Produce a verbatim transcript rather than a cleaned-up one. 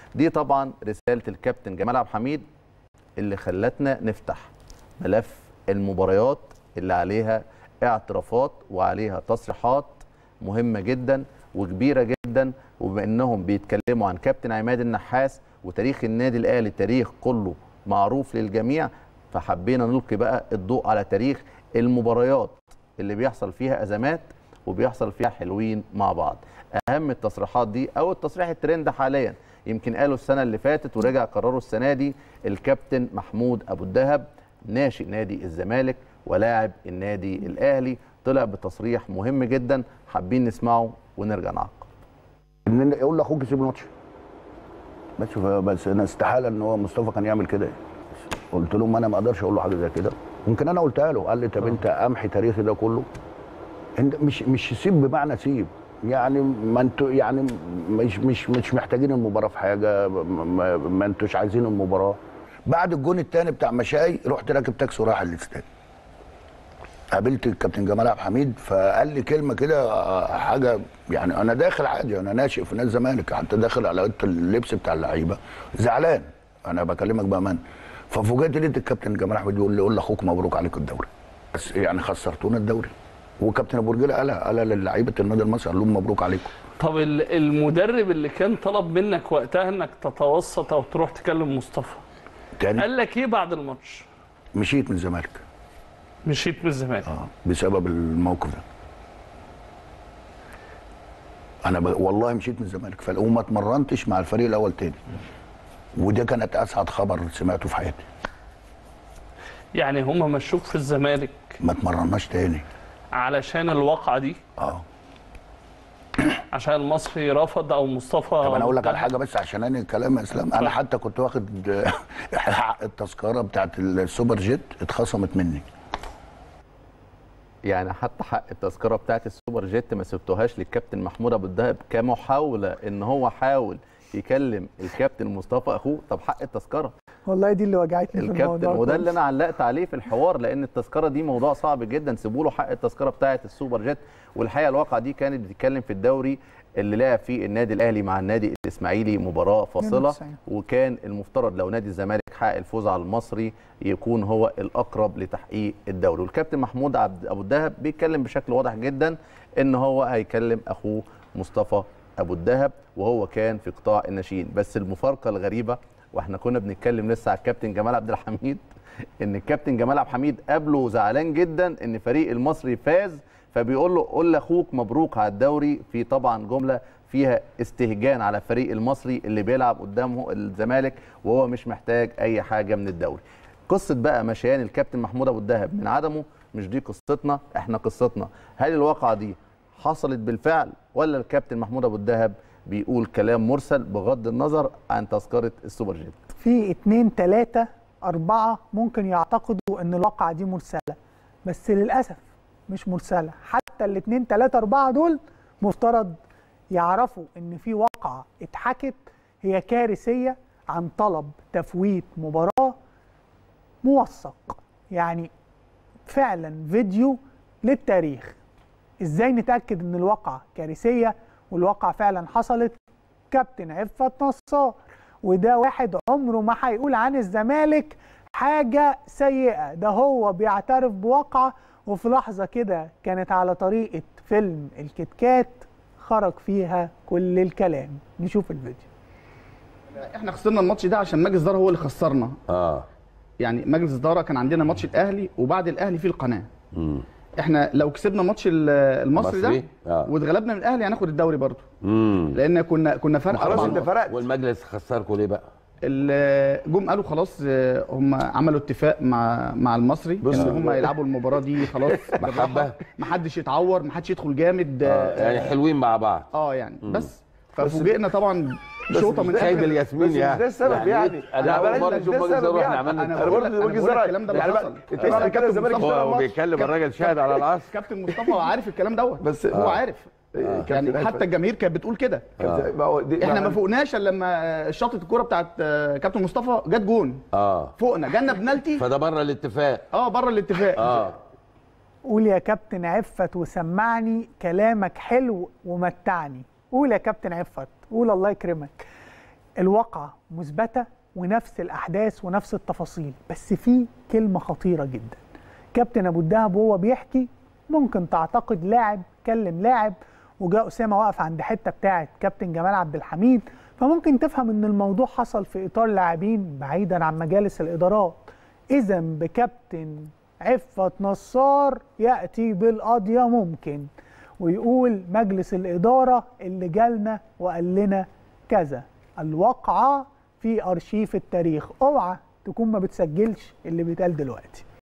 دي طبعا رساله الكابتن جمال عبد الحميد اللي خلتنا نفتح ملف المباريات اللي عليها اعترافات وعليها تصريحات مهمه جدا وكبيره جدا. وبما انهم بيتكلموا عن كابتن عماد النحاس وتاريخ النادي الاهلي تاريخ كله معروف للجميع، فحبينا نلقي بقى الضوء على تاريخ المباريات اللي بيحصل فيها ازمات وبيحصل فيها حلوين مع بعض. اهم التصريحات دي او التصريح الترند حاليا يمكن قالوا السنه اللي فاتت ورجع قرروا السنه دي، الكابتن محمود ابو الدهب ناشئ نادي الزمالك ولاعب النادي الاهلي طلع بتصريح مهم جدا، حابين نسمعه ونرجع نعقب. ان يقول لاخوك سيب الماتش بس، بس انا استحاله ان هو مصطفى كان يعمل كده. قلت له ما انا ما اقدرش اقول له حاجه زي كده، ممكن انا قلتها له. قال لي طب انت امحي تاريخي ده كله. انت مش مش سيب بمعنى سيب، يعني ما انتوا يعني مش مش مش محتاجين المباراه في حاجه، ما, ما انتوش عايزين المباراه. بعد الجون الثاني بتاع مشاي رحت راكب تاكسي ورايح الاستاد. قابلت الكابتن جمال عبد الحميد فقال لي كلمه كده حاجه، يعني انا داخل عادي، انا ناشئ في نادي الزمالك، حتى داخل على اللبس بتاع اللعيبه زعلان، انا بكلمك بامان. ففوجئت لقيت الكابتن جمال عبد الحميد بيقول لي قول لاخوك مبروك عليك الدوري، بس يعني خسرتونا الدوري. وكابتن ابو رجيله قالها قالها للعيبه النادي المصري، قال لهم مبروك عليكم. طب المدرب اللي كان طلب منك وقتها انك تتوسط او تروح تكلم مصطفى تاني قال لك ايه بعد الماتش؟ مشيت من الزمالك. مشيت من الزمالك اه بسبب الموقف ده. انا ب... والله مشيت من الزمالك ف... وما اتمرنتش مع الفريق الاول تاني، وده كانت اسعد خبر سمعته في حياتي. يعني هم مشوك في الزمالك ما اتمرناش تاني علشان الواقعه دي؟ اه عشان المصري رفض او مصطفى. طب انا اقول لك على حاجه بس عشان انا الكلام يا اسلام، انا حتى كنت واخد حق التذكره بتاعت السوبر جيت اتخصمت مني. يعني حتى حق التذكره بتاعت السوبر جيت ما سبتوهاش للكابتن محمود ابو الدهب كمحاوله ان هو حاول يكلم الكابتن مصطفى اخوه؟ طب حق التذكره والله دي اللي وجعتني في الموضوع، وده اللي انا علقت عليه في الحوار، لان التذكره دي موضوع صعب جدا. سيبوا له حق التذكره بتاعه السوبر جيت. والحقيقه الواقعه دي كانت بتتكلم في الدوري اللي لعب فيه النادي الاهلي مع النادي الاسماعيلي مباراه فاصله، وكان المفترض لو نادي الزمالك حقق الفوز على المصري يكون هو الاقرب لتحقيق الدوري. والكابتن محمود ابو الدهب بيتكلم بشكل واضح جدا ان هو هيكلم اخوه مصطفى ابو الدهب وهو كان في قطاع الناشئين. بس المفارقه الغريبه واحنا كنا بنتكلم لسه على الكابتن جمال عبد الحميد ان الكابتن جمال عبد الحميد قابله زعلان جدا ان فريق المصري فاز، فبيقول له قول لاخوك مبروك على الدوري، في طبعا جمله فيها استهجان على فريق المصري اللي بيلعب قدامه الزمالك وهو مش محتاج اي حاجه من الدوري. قصه بقى مشيان الكابتن محمود ابو الدهب من عدمه مش دي قصتنا، احنا قصتنا هل الواقعه دي حصلت بالفعل ولا الكابتن محمود ابو الدهب بيقول كلام مرسل بغض النظر عن تذكره السوبر جيت؟ في اتنين تلاته اربعه ممكن يعتقدوا ان الواقعه دي مرسله، بس للاسف مش مرسله. حتى الاتنين تلاته اربعه دول مفترض يعرفوا ان في واقعه اتحكت هي كارثيه عن طلب تفويت مباراه موثق، يعني فعلا فيديو للتاريخ. ازاي نتاكد ان الواقعه كارثيه والواقعه فعلا حصلت؟ كابتن عفت نصار، وده واحد عمره ما هيقول عن الزمالك حاجه سيئه، ده هو بيعترف بواقعه وفي لحظه كده كانت على طريقه فيلم الكتكات خرج فيها كل الكلام. نشوف الفيديو. احنا خسرنا الماتش ده عشان مجلس الاداره هو اللي خسرنا. اه يعني مجلس الاداره كان عندنا ماتش الاهلي وبعد الاهلي في القناه. امم احنا لو كسبنا ماتش المصري ده آه. واتغلبنا من الاهلي هناخد الدوري برضه. امم لان كنا كنا فرق خلاص انت فرقت. والمجلس خسركم ليه بقى؟ جم قالوا خلاص هم عملوا اتفاق مع مع المصري ان هم يلعبوا المباراه دي خلاص محبه، ما حدش يتعور، ما حدش يدخل جامد. آه يعني حلوين مع بعض. اه يعني مم. بس ففوجئنا طبعا شوطه من سايب الياسمين يعني. ده السبب يعني انا اول مره اشوف مجلس الزراعه احنا عملنا انا برضه مجلس الزراعه الكلام ده يعني حصل. كابتن الزمالك هو بيتكلم الراجل شاهد على العصر. كابتن مصطفى عارف الكلام دوت، بس هو آه. عارف آه. يعني حتى الجماهير كانت بتقول كده. آه. احنا ما فوقناش الا لما شاطت الكوره بتاعت كابتن مصطفى جت جون. اه فوقنا جالنا بنالتي، فده بره الاتفاق. اه بره الاتفاق. اه قول يا كابتن عفت وسمعني كلامك حلو ومتعني. قول يا كابتن عفت، قول الله يكرمك. الواقعة مثبتة ونفس الأحداث ونفس التفاصيل، بس في كلمة خطيرة جدا. كابتن أبو الدهب وهو بيحكي ممكن تعتقد لاعب كلم لاعب، وجاء أسامة وقف عند حتة بتاعت كابتن جمال عبد الحميد، فممكن تفهم إن الموضوع حصل في إطار لاعبين بعيدا عن مجالس الإدارات. إذا بكابتن عفت نصار يأتي بالقضية ممكن ويقول مجلس الإدارة اللي جالنا وقال لنا كذا. الواقعة في أرشيف التاريخ، اوعى تكون ما بتسجلش اللي بيتقال دلوقتي.